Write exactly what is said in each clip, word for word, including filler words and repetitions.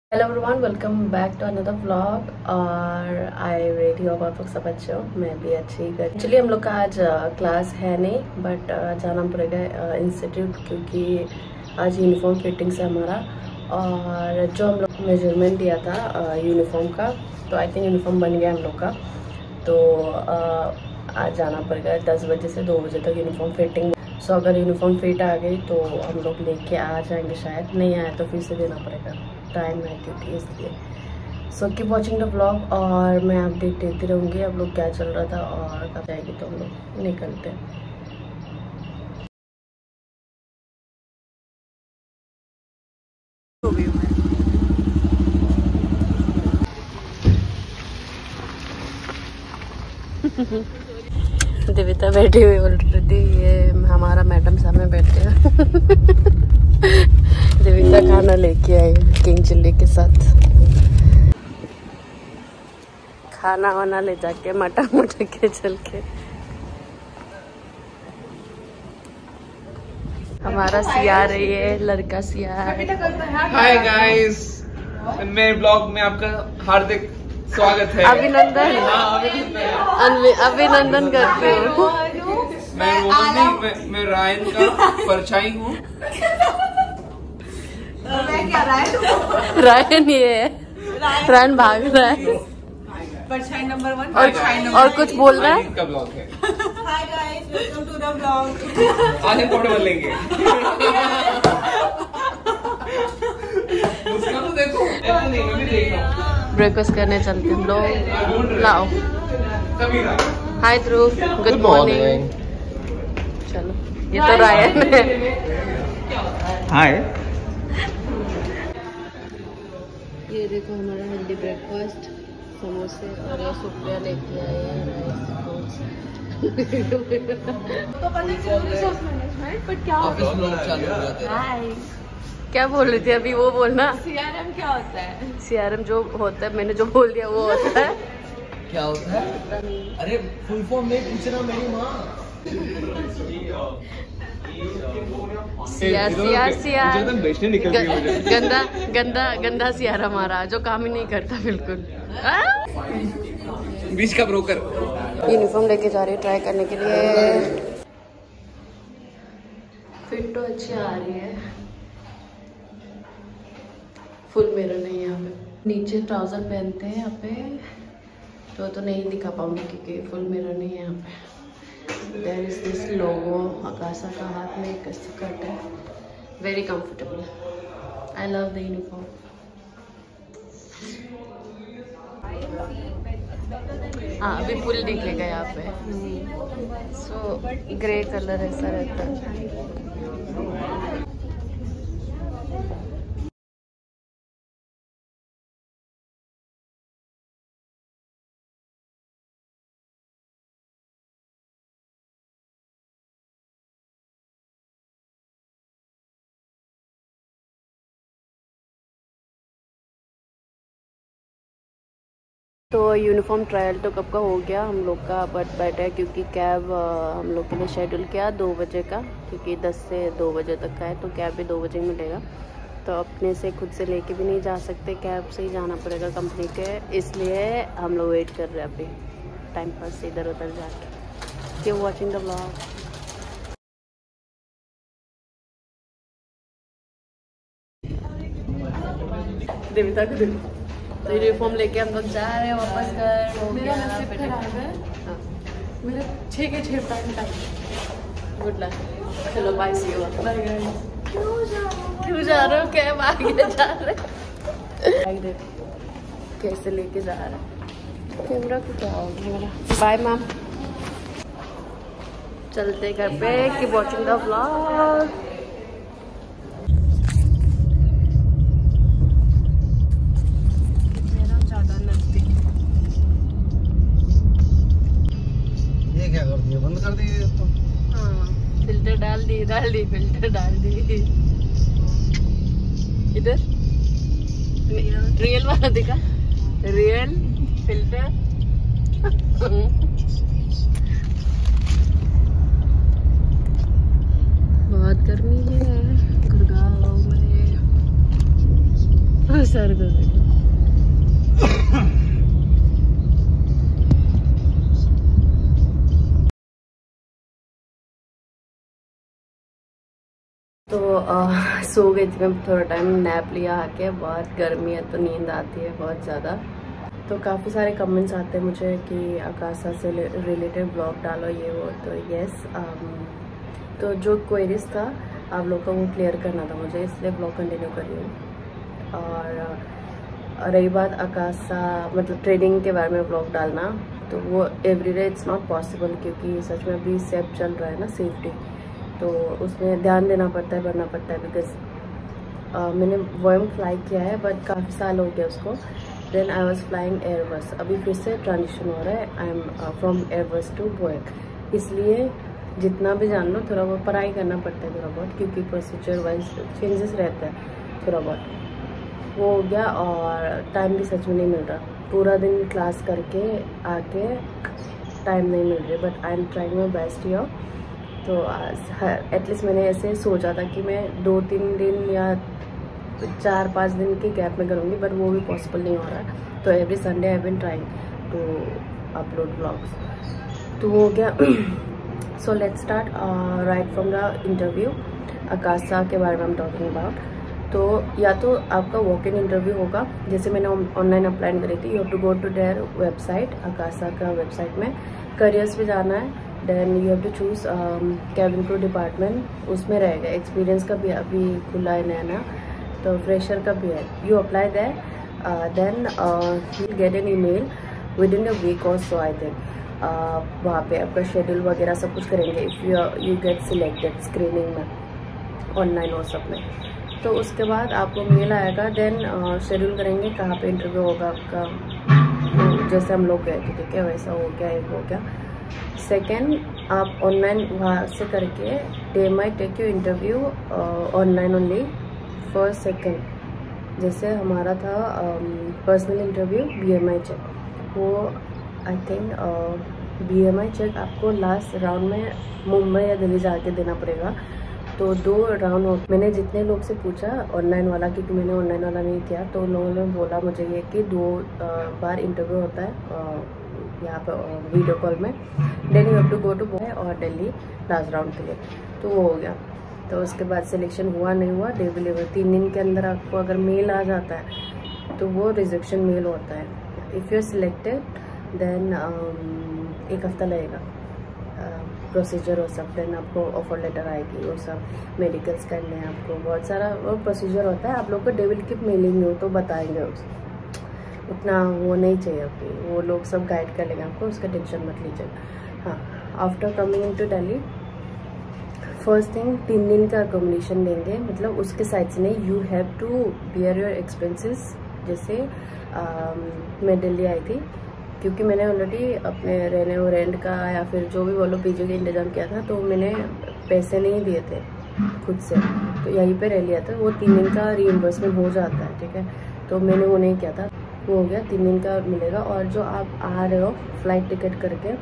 Hello everyone, welcome back to another vlog. और I ready hope आप लोग सब अच्छे हो, मैं भी अच्छी ही कर। चलिए, हम लोग का आज क्लास है नहीं, बट uh, जाना पड़ेगा इंस्टीट्यूट uh, क्योंकि आज यूनिफॉर्म फिटिंग से हमारा, और जो हम लोग मेजरमेंट दिया था यूनिफॉर्म uh, का, तो आई थिंक यूनिफॉर्म बन गया हम लोग का। तो uh, आज जाना पड़ेगा दस बजे से दो बजे तक यूनिफॉर्म फिटिंग। सो so, अगर यूनिफॉर्म फिट आ गई तो हम लोग लेके आ जाएंगे, शायद नहीं आया तो फिर से देना पड़ेगा, टाइम है क्योंकि इसलिए। So keep watching the vlog और मैं अपडेट देती रहूँगी अब लोग क्या चल रहा था, और कब जाएगी तो हम लोग निकलते हैं। देविता बैठी हुई ऑलरेडी, ये हमारा मैडम सामने बैठे हैं। देविता खाना लेके आई किंग चिल्ली के साथ, खाना वाना ले जाके मटा मटा के चल के। हमारा सिया रही है, लड़का सिया। हाय गाइस, मेरे ब्लॉग में आपका हार्दिक स्वागत है। अभिनंदन अभिनंदन करती हूँ। मैं रोमन नहीं, मैं, मैं रायन का परछाई हूँ। रायन ये है, रायन भाग रहा है परछाई नंबर वन। और, और कुछ बोल रहा है। का ब्लॉग है। Hi guys, welcome to the blog. आज हम कपड़े बदलेंगे। उसका तो देखो, ऐसा नहीं, मैं भी देख रहा हूँ। ब्रेकफास्ट करने चलते हम लोग। लाओ हाय ध्रुव, गुड मॉर्निंग। चलो, ये तो रायन है। हाय, ये देखो हमारा हेल्दी ब्रेकफास्ट, समोसे और ये सुपिया लेके आए हैं, राइस। हाय, क्या बोल रही थी अभी? वो बोलना। सीआरएम क्या होता है? सीआरएम जो होता है, मैंने जो बोल दिया वो होता है। क्या होता है? अरे फुल फॉर्म नहीं पूछना मेरी माँ। सियार सियार सियार निकल रही है मुझे। गंदा गंदा गंदा सियार हमारा, जो काम ही नहीं करता बिल्कुल। बीच का ब्रोकर। यूनिफॉर्म लेके जा रही है ट्राई करने के लिए। फिट तो अच्छी आ रही है, फुल मिरर नहीं है यहाँ पे। नीचे ट्राउजर पहनते हैं यहाँ पे, तो तो नहीं दिखा पाऊंगी क्योंकि फुल मिरर नहीं है यहाँ पे। There is this logo, Akasha का हाथ में एक स्कर्ट है, very comfortable. I love the uniform. हाँ, अभी फुल दिखेगा यहाँ पे। सो ग्रे कलर ऐसा रहता है। तो यूनिफॉर्म ट्रायल तो कब का हो गया हम लोग का, बट बैठे हैं क्योंकि कैब हम लोग के लिए शेड्यूल किया दो बजे का, क्योंकि दस से दो बजे तक का है, तो कैब भी दो बजे मिलेगा। तो अपने से खुद से लेके भी नहीं जा सकते, कैब से ही जाना पड़ेगा कंपनी के, इसलिए हम लोग वेट कर रहे हैं अभी टाइम पास इधर उधर जाके। Keep watching the vlog. Devita को देखो, तो यूनिफॉर्म लेके हम लोग जा रहे हैं वापस घर। मेरा नसीब खराब है, मेरा छः के छः टाइम टाइम। Good luck. चलो bye, see you. Bye guys. क्यों जा रहे हो? कैब आगे जा रहे हैं। देखो कैसे लेके जा रहे हैं। कैमरा को क्या हो गया मेरा? बाय मैम, चलते घर पे। Keep watching the vlog. क्या कर दिया? बंद कर दी तो। हाँ, फिल्टर डाल दी डाल दी फिल्टर डाल दी। इधर रियल वाला दिखा, रियल फिल्टर। बहुत गर्मी है गुड़गांव में। सर तो आ, सो गई थी मैं थोड़ा टाइम, नैप लिया आके। बहुत गर्मी है तो नींद आती है बहुत ज़्यादा। तो काफ़ी सारे कमेंट्स आते हैं मुझे कि आकाशा से रिलेटेड ब्लॉग डालो ये वो। तो यस, तो जो क्वेरीज था आप लोग का वो क्लियर करना था मुझे, इसलिए ब्लॉग कंटिन्यू कर रही हूँ। और रही बात आकाशा मतलब ट्रेनिंग के बारे में ब्लॉग डालना, तो वो एवरीडे इट्स नॉट पॉसिबल, क्योंकि सच में अभी सेफ चल रहा है ना, सेफ्टी, तो उसमें ध्यान देना पड़ता है, बढ़ना पड़ता है। बिकॉज uh, मैंने वॉयम फ्लाई किया है बट काफ़ी साल हो गया उसको। Then I was flying Airbus, अभी फिर से ट्रांजिशन हो रहा है, I am from Airbus to Boeing. इसलिए जितना भी जान लो थोड़ा बहुत पढ़ाई करना पड़ता है थोड़ा बहुत, क्योंकि प्रोसीजर वाइज चेंजेस रहता है थोड़ा बहुत। वो हो गया और टाइम भी सच में नहीं मिल रहा, पूरा दिन क्लास करके आके टाइम नहीं मिल रही, but I am trying my best here. तो एटलीस्ट मैंने ऐसे सोचा था कि मैं दो तीन दिन या चार पाँच दिन के गैप में करूँगी, बट वो भी पॉसिबल नहीं हो रहा है। तो every Sunday I been trying to upload vlogs. तो वो हो गया। So let's start right from the interview. Akasa के बारे में हम टॉकिंग अबाउट। तो या तो आपका वॉक इन इंटरव्यू होगा, जैसे मैंने ऑनलाइन अप्लाई करी थी। You have to go to their website, Akasa का वेबसाइट में करियर्स पे जाना है। Then you have to choose cabin crew department, उसमें रहेगा। एक्सपीरियंस का भी अभी खुला है नया नया, तो फ्रेशर का भी है। You apply that, then you get an email within a week और सो आई थिंक। वहाँ पे आपका शेड्यूल वगैरह सब कुछ करेंगे if you you get selected screening में, ऑनलाइन और सब में। तो उसके बाद आपको मेल आएगा, देन शेड्यूल करेंगे कहाँ पे इंटरव्यू होगा आपका। तो जैसे हम लोग गए थे, ठीक है, वैसा हो गया, एक हो गया। सेकेंड, आप ऑनलाइन वहाँ से करके they may take you interview online only first second. जैसे हमारा था personal interview, B M I check, वो I think B M I check आपको लास्ट राउंड में मुंबई या दिल्ली जाके देना पड़ेगा। तो दो राउंड हो। मैंने जितने लोग से पूछा ऑनलाइन वाला, क्योंकि मैंने ऑनलाइन वाला नहीं किया, तो लोगों ने बोला मुझे ये कि दो बार इंटरव्यू होता है यहाँ पर वीडियो कॉल में। Then you have to go to Bombay और दिल्ली लास्ट राउंड के लिए। तो वो हो गया। तो उसके बाद सिलेक्शन हुआ नहीं हुआ, डे डिलीवर तीन दिन के अंदर आपको अगर मेल आ जाता है तो वो रिजेक्शन मेल होता है। If you are selected then एक हफ्ता लगेगा प्रोसीजर और सब। देन आपको ऑफर लेटर आएगी, वो सब मेडिकल्स करने हैं आपको, बहुत सारा वो प्रोसीजर होता है। आप लोग को दे विल कीप मेलिंग हो तो बताएंगे, उस उतना वो नहीं चाहिए अभी, वो लोग सब गाइड कर लेंगे आपको, उसका टेंशन मत लीजिए। हाँ, after coming in to Delhi, first thing तीन दिन का अकोमोडेशन देंगे, मतलब उसके साइड से नहीं, you have to bear your expenses. जैसे आ, मैं दिल्ली आई थी, क्योंकि मैंने ऑलरेडी अपने रहने और रेंट का या फिर जो भी बोलो पीजी का इंतजाम किया था, तो मैंने पैसे नहीं दिए थे खुद से, तो यहीं पे रह लिया था। वो तीन दिन का रीइंबर्समेंट हो जाता है, ठीक है, तो मैंने वो नहीं किया था, वो हो गया, तीन दिन का मिलेगा। और जो आप आ रहे हो फ्लाइट टिकट करके,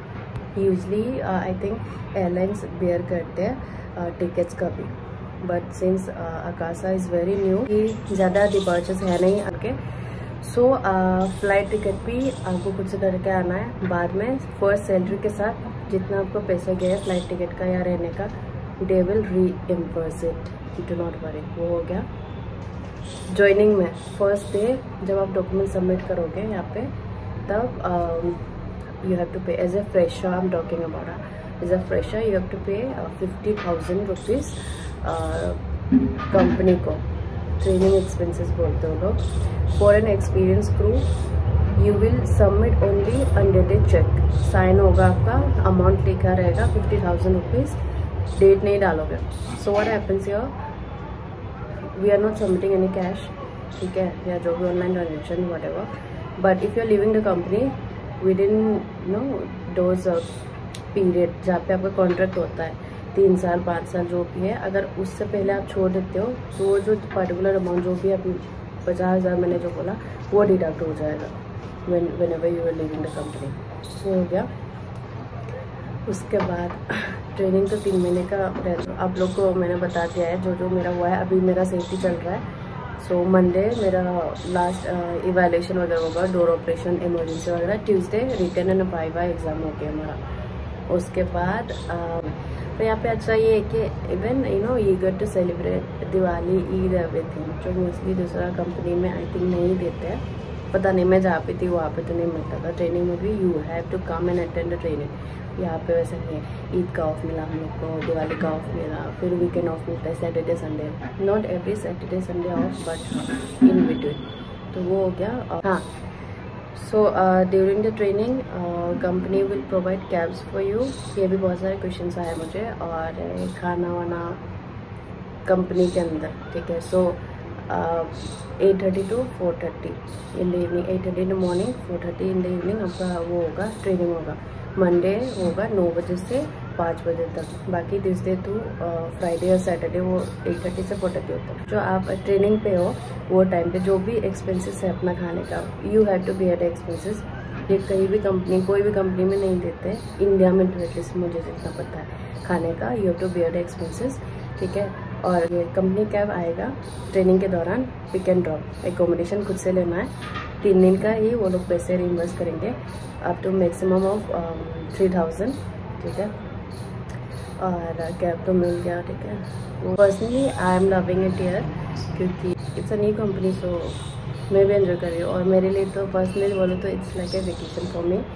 usually I think airlines bear करते हैं टिकट्स का भी, but since Akasa is very new, कि ज़्यादा डिपार्चर्स है नहीं आगे, सो फ्लाइट टिकट भी आपको खुद से करके आना है। बाद में फर्स्ट सैलरी के साथ जितना आपको पैसे गए फ्लाइट टिकट का या रहने का, they will reimburse it, do not worry. वो हो गया। ज्वाइनिंग में फर्स्ट डे जब आप डॉक्यूमेंट सबमिट करोगे यहाँ पे, तब you have to pay as a fresher, I am talking about as a fresher, you have to pay fifty thousand rupees company को, ट्रेनिंग एक्सपेंसेस बोलते हो लोग। For an experience crew you will submit only undated cheque, sign होगा आपका, amount लिखा रहेगा fifty thousand rupees, date नहीं डालोगे। So what happens here, we are not submitting any cash, ठीक है, या जो भी online transaction whatever, but if you are living the company within notice period जहाँ पे आपका कॉन्ट्रैक्ट होता है तीन साल पाँच साल जो भी है, अगर उससे पहले आप छोड़ देते हो तो वो जो पर्टिकुलर अमाउंट जो भी अभी पचास हज़ार मैंने जो बोला वो डिडक्ट हो जाएगा when whenever you are living the company. वो हो गया। उसके बाद ट्रेनिंग तो तीन महीने का रहता है, आप लोग को मैंने बता दिया है जो जो मेरा हुआ है। अभी मेरा सेफ्टी चल रहा है, सो मंडे मेरा लास्ट इवैल्यूएशन वगैरह होगा, डोर ऑपरेशन इमरजेंसी वगैरह। Tuesday return and viva exam हो गया हमारा। उसके बाद तो यहाँ पे अच्छा ये है कि even you know you get to celebrate Diwali, Eid, everything, जो मोस्टली दूसरा कंपनी में आई थिंक नहीं देते हैं। पता नहीं, मैं जहाँ पे थी वहाँ पे तो नहीं मिलता था। ट्रेनिंग में भी you have to come and attend the training. यहाँ पे वैसे नहीं है। ईद का ऑफ मिला हम लोग को, दिवाली का ऑफ मिला, फिर वीकेंड ऑफ मिलता है Saturday Sunday, not every Saturday Sunday off but in between. तो वो हो गया। हाँ, so during the training company will provide cabs for you. ये भी बहुत सारे क्वेश्चन आए मुझे। और खाना वाना कंपनी के अंदर, ठीक है। So eight thirty to four thirty in the evening, eight thirty in the morning, four thirty in the evening आपका वो होगा, ट्रेनिंग होगा। मंडे होगा नौ बजे से पाँच बजे तक। बाकी ट्यूसडे टू फ्राइडे और सैटरडे वो एट थर्टी से फोर थर्टी होता है। जो आप ट्रेनिंग पे हो वो टाइम पे जो भी एक्सपेंसेस है अपना खाने का, you have to bear expenses. ये कहीं भी कंपनी, कोई भी कंपनी में नहीं देते, इंडिया में एटलीस्ट मुझे जितना पता है खाने का, you have to bear expenses, ठीक है। और ये कंपनी कैब आएगा ट्रेनिंग के दौरान, पिक एंड ड्रॉप, एकोमोडेशन खुद से लेना है। तीन दिन का ही वो लोग पैसे रिइंबर्स करेंगे up to maximum of three thousand, ठीक है। और कैब तो मिल गया, ठीक है। Personally I am loving it here क्योंकि it's a new company, so मैं भी एंजॉय कर रही हूँ। और मेरे लिए तो पर्सनली बोलो तो it's like a vacation for me.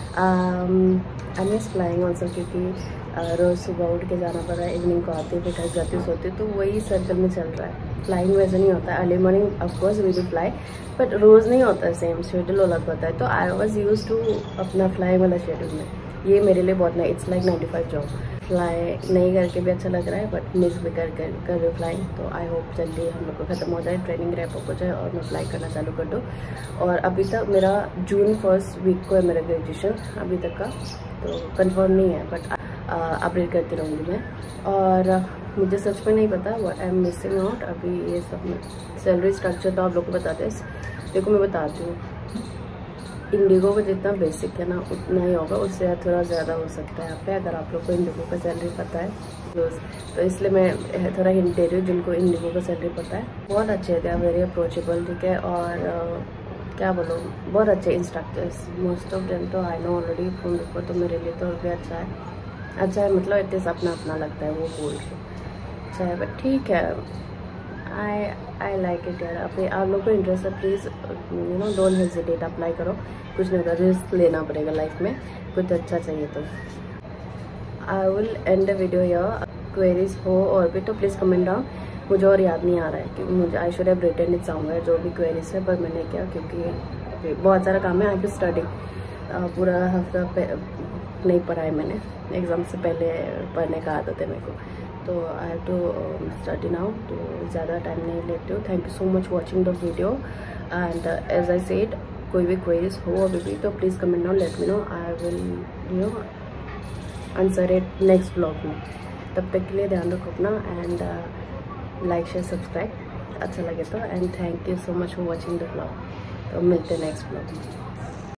I miss flying also क्योंकि uh, रोज़ सुबह उठ के जाना पड़ रहा है, इवनिंग को आती फिर घर जाती सोती, तो वही सर्कल में चल रहा है। फ्लाइंग वैसे नहीं होता है, early morning of course we will fly, but रोज़ नहीं होता है, सेम शेड्यूल अलग होता है। तो आई वॉज यूज टू अपना फ्लाई वाला शेड्यूल में, ये मेरे लिए बहुत नहीं, it's like ninety five job. Fly नहीं करके भी अच्छा लग रहा है बट मिस भी कर कर कर रही फ्लाइंग। तो आई होप जल्दी हम लोग को ख़त्म हो जाए, ट्रेनिंग रैप अप हो जाए और मैं फ्लाई करना चालू कर दूँ। और अभी तक मेरा जून फर्स्ट वीक को है मेरा ग्रेजुएशन अभी तक का, तो कंफर्म नहीं है बट अपडेट करती रहूँगी मैं। और मुझे सच में नहीं पता what I am missing out अभी ये सब में। सैलरी स्ट्रक्चर तो आप लोग को बताते हैं, देखो मैं बताती हूँ। इंडिगो का जितना बेसिक है ना उतना ही होगा, उससे थोड़ा ज़्यादा हो सकता है यहाँ पे, अगर आप लोग को इंडिगो का सैलरी पता है तो इसलिए मैं थोड़ा हिंट दे रही हूँ जिनको इंडिगो का सैलरी पता है। बहुत अच्छे थे, वेरी अप्रोचेबल, ठीक है। और uh, क्या बोलो, बहुत अच्छे इंस्ट्रक्टर्स, मोस्ट ऑफ देम तो आई नो ऑलरेडी फोन देखो, तो मेरे लिए तो भी अच्छा है। अच्छा है मतलब एटलीस्ट अपना अपना लगता है वो बोल के, अच्छा है बट ठीक है। आई आई लाइक इट यार। अपने आप लोग को इंटरेस्ट है please you know don't hesitate, apply करो। कुछ नहीं होगा, रिस्क लेना पड़ेगा लाइफ में, कुछ अच्छा चाहिए तो। I will end the video here. Queries हो और भी तो प्लीज़ कमेंट डाउन। मुझे और याद नहीं आ रहा है कि मुझे I should have written it somewhere जो भी क्वेरीज है, पर मैंने क्या क्योंकि बहुत सारा काम है। आई हैव टू स्टडी, पूरा हफ्ता नहीं पढ़ा है मैंने, एग्ज़ाम से पहले पढ़ने का आदत है मेरे को, तो I have to study now. तो ज़्यादा टाइम नहीं लेती हूँ। Thank you so much watching the video and as I said, कोई भी क्वेरीज हो अभी भी तो please comment down, let me know, I will you know answer it next blog में। तब तक के लिए ध्यान रखो अपना एंड लाइक शेयर सब्सक्राइब अच्छा लगे तो। And thank you so much for watching the blog. तो मिलते हैं नेक्स्ट ब्लॉग में।